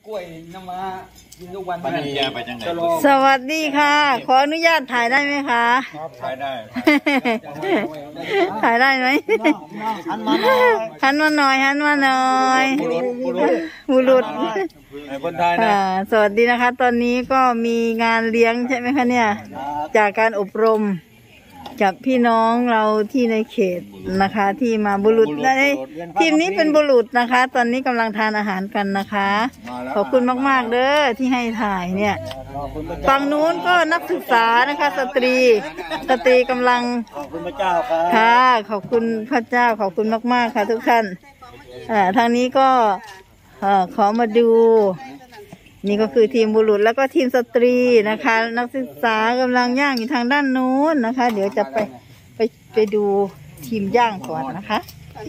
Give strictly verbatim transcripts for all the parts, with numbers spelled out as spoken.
กล้วยน้ำมากินทุกวันไปแกไปจังไหนสวัสดีค่ะขออนุญาตถ่ายได้ไหมคะถ่ายได้ถ่ายได้ไหมหันมาหน่อยหันมาหน่อยหันมาหน่อยบุรุษคนไทยนะสวัสดีนะคะตอนนี้ก็มีงานเลี้ยงใช่ไหมคะเนี่ยจากการอบรมกับพี่น้องเราที่ในเขตนะคะที่มาบุรุษในทีมนี้เป็นบุรุษนะคะตอนนี้กำลังทานอาหารกันนะคะขอบคุณมากๆเด้อที่ให้ถ่ายเนี่ยฝั่งนู้นก็นักศึกษานะคะสตรีสตรีกำลังขอบคุณพระเจ้าครับค่ะขอบคุณพระเจ้าขอบคุณมากๆค่ะทุกท่านอ่าทางนี้ก็ขอมาดูนี่ก็คือทีมบุรุษแล้วก็ทีมสตรีนะคะนักศึกษากำลังย่างอยู่ทางด้านนู้นนะคะเดี๋ยวจะไปไปไปดูทีมย่างก่อนนะคะ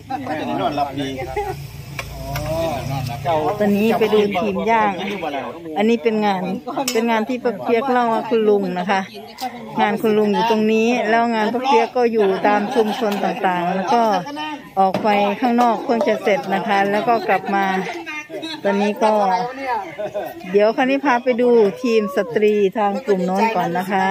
ตอนนี้ไปดูทีมย่างอันนี้เป็นงานเป็นงานที่ป้าเปียกเล่าว่าคุณลุงนะคะงานคุณลุงอยู่ตรงนี้แล้วงานป้าเปียกก็อยู่ตามชุมชนต่างๆแล้วก็ออกไปข้างนอกเพิ่งจะเสร็จนะคะแล้วก็กลับมาตอนนี้ก็เดี๋ยวคันนี้พาไปดูทีมสตรีทางกลุ่มโน้นก่อนนะคะ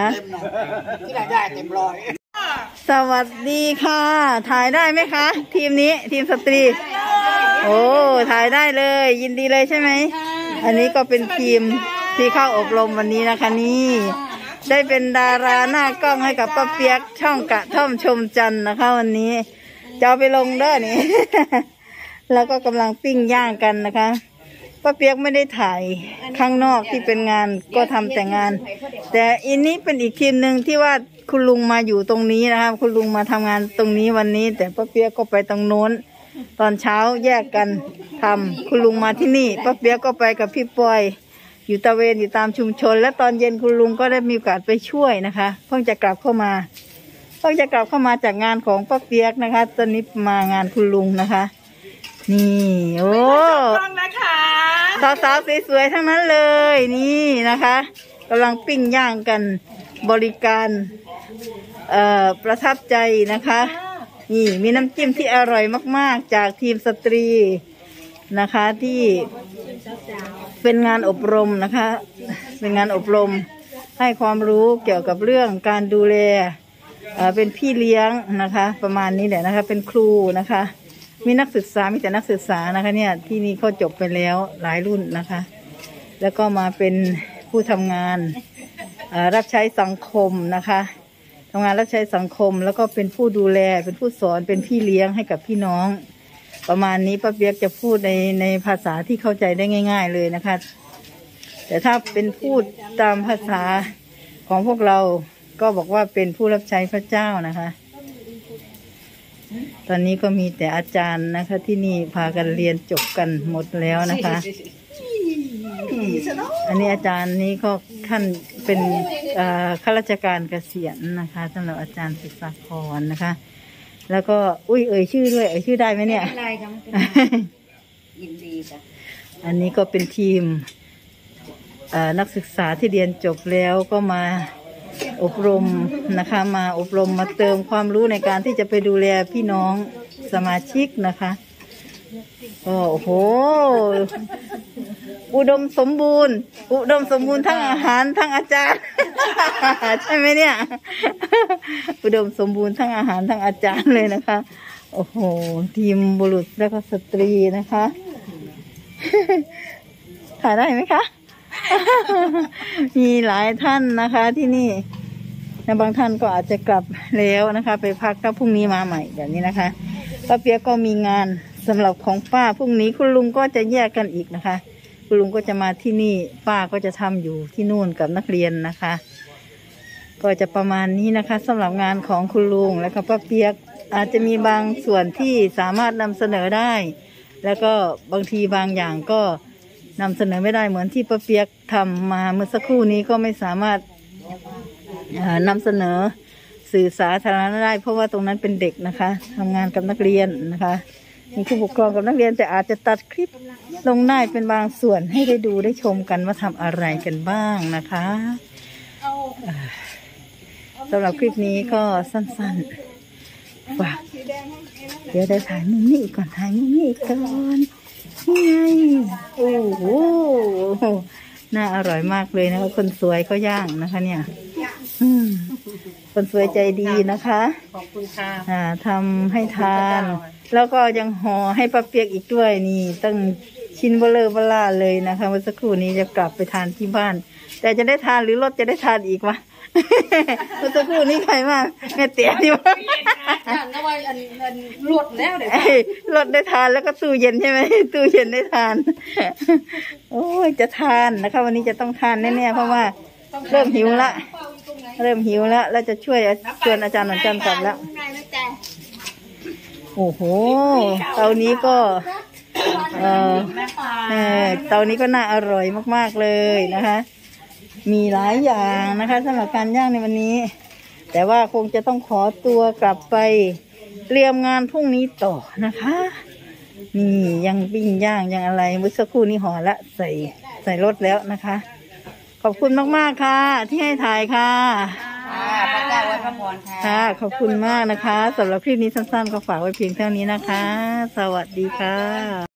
สวัสดีค่ะถ่ายได้ไหมคะทีมนี้ทีมสตรีโอ้ถ่ายได้เลยยินดีเลยใช่ไหมอันนี้ก็เป็นทีมที่เข้าอบรมวันนี้นะคะนี่ได้เป็นดาราหน้ากล้องให้กับป้าเปียกช่องกระท่อมชมจันทร์นะคะวันนี้จะเอาไปลงเด้อนี่ แล้วก็กำลังปิ้งย่างกันนะคะป้าเปียกไม่ได้ถ่ายข้างนอกที่เป็นงานก็ทำแต่งานแต่อันนี้เป็นอีกทีมหนึ่งที่ว่าคุณลุงมาอยู่ตรงนี้นะคะคุณลุงมาทำงานตรงนี้วันนี้แต่ป้าเปียกก็ไปตรงโน้นตอนเช้าแยกกันทำคุณลุงมาที่นี่ป้าเปียกก็ไปกับพี่ปอยอยู่ตะเวนอยู่ตามชุมชนและตอนเย็นคุณลุงก็ได้มีโอกาสไปช่วยนะคะเพิ่งจะกลับเข้ามาเพิ่งจะกลับเข้ามาจากงานของป้าเปียกนะคะตอนนี้มางานคุณลุงนะคะนี่โอ้สาวๆสวยๆทั้งนั้นเลยนี่นะคะกำลังปิ้งย่างกันบริการเอ่อประทับใจนะคะนี่มีน้ำจิ้มที่อร่อยมากๆจากทีมสตรีนะคะที่เป็นงานอบรมนะคะเป็นงานอบรมให้ความรู้เกี่ยวกับเรื่องการดูแลเอ่อเป็นพี่เลี้ยงนะคะประมาณนี้แหละนะคะเป็นครูนะคะมีนักศึกษามีแต่นักศึกษานะคะเนี่ยที่นี่เขาจบไปแล้วหลายรุ่นนะคะแล้วก็มาเป็นผู้ทำงานรับใช้สังคมนะคะทำงานรับใช้สังคมแล้วก็เป็นผู้ดูแลเป็นผู้สอนเป็นพี่เลี้ยงให้กับพี่น้องประมาณนี้ป้าเปียกจะพูดในในภาษาที่เข้าใจได้ง่ายๆเลยนะคะแต่ถ้าเป็นพูดตามภาษาของพวกเราก็บอกว่าเป็นผู้รับใช้พระเจ้านะคะตอนนี้ก็มีแต่อาจารย์นะคะที่นี่พากันเรียนจบกันหมดแล้วนะคะอันนี้อาจารย์นี้ก็ท่านเป็นข้าราชการเกษียณนะคะสำหรับอาจารย์ศึกษาพรนะคะแล้วก็อุ้ยเอ่ยชื่อด้วยเอ่ยชื่อได้ไหมเนี่ยได้ครับยินดีจ้ะอันนี้ก็เป็นทีมนักศึกษาที่เรียนจบแล้วก็มาอบรมนะคะมาอบรมมาเติมความรู้ในการที่จะไปดูแลพี่น้องสมาชิกนะคะโอ้โหอุดมสมบูรณ์อุดมสมบูรณ์ทั้งอาหารทั้งอาจารย์ใช่ไหมเนี่ยอุดมสมบูรณ์ทั้งอาหารทั้งอาจารย์เลยนะคะโอ้โหทีมบุรุษและก็สตรีนะคะถ่ายได้ไหมคะมีหลายท่านนะคะที่นี่บางท่านก็อาจจะกลับแล้วนะคะไปพักถ้าพรุ่งนี้มาใหม่แบบนี้นะคะป้าเปียกก็มีงานสำหรับของป้าพรุ่งนี้คุณลุงก็จะแยกกันอีกนะคะคุณลุงก็จะมาที่นี่ป้าก็จะทำอยู่ที่นู่นกับนักเรียนนะคะก็จะประมาณนี้นะคะสำหรับงานของคุณลุงและก็ป้าเปียกอาจจะมีบางส่วนที่สามารถนำเสนอได้แล้วก็บางทีบางอย่างก็นำเสนอไม่ได้เหมือนที่ป้าเปียกทำมาเมื่อสักครู่นี้ก็ไม่สามารถนำเสนอสื่อสาธารณะได้เพราะว่าตรงนั้นเป็นเด็กนะคะทำงานกับนักเรียนนะคะมีผู้ปกครองกับนักเรียนแต่อาจจะตัดคลิปลงได้เป็นบางส่วนให้ได้ดูได้ชมกันว่าทำอะไรกันบ้างนะคะสำหรับคลิปนี้ก็สั้นๆฝากเดี๋ยวได้ถ่ายมุมนี้ก่อนถ่ายมุมนี้ก่อนนี่ไงโอ้โหน่าอร่อยมากเลยนะคะคนสวยเขาย่างนะคะ เนี่ยอืมคนสวยใจดีนะคะขอบคุณค่ะอ่าทำให้ทาน แล้วก็ยังห่อให้ป้าเปียกอีกด้วยนี่ตั้งชิ้นเบลอเบล่าเลยนะคะเมื่อสักครู่นี้จะกลับไปทานที่บ้าน แต่จะได้ทานหรือรถจะได้ทานอีกวะ เมื่อสักครู่นี้ใครมากแม่เตี๋ยนี่วะอย่างนั้นว่าอันอันหลดแล้วเดี๋ยวเอ้ยรถได้ทานแล้วก็ตู้เย็นใช่ไหม ตู้เย็นได้ทาน โอ้ยจะทานนะคะวันนี้จะต้องทานแน่ๆเพราะว่าเริ่มหิวละ เริ่มหิวแล้วเราจะช่วยชวนอาจารย์หนอนจันทร์กลับแล้ว โอ้โหเตานี้ก็ เออเออเตานี้ก็น่าอร่อยมากๆเลยนะคะ มีหลายอย่างนะคะสำหรับการย่างในวันนี้ แต่ว่าคงจะต้องขอตัวกลับไปเตรียมงานพรุ่งนี้ต่อนะคะ นี่ยังปิ้งย่างยังอะไรเมื่อสักครู่นี้ห่อละใส่ใส่รถแล้วนะคะ ขอบคุณมากๆค่ะ ที่ให้ถ่ายค่ะพระเจ้าไว้พระพรค่ะค่ะขอบคุณมากนะคะสำหรับคลิปนี้สั้นๆก็ฝากไว้เพียงเท่านี้นะคะ สวัสดีค่ะ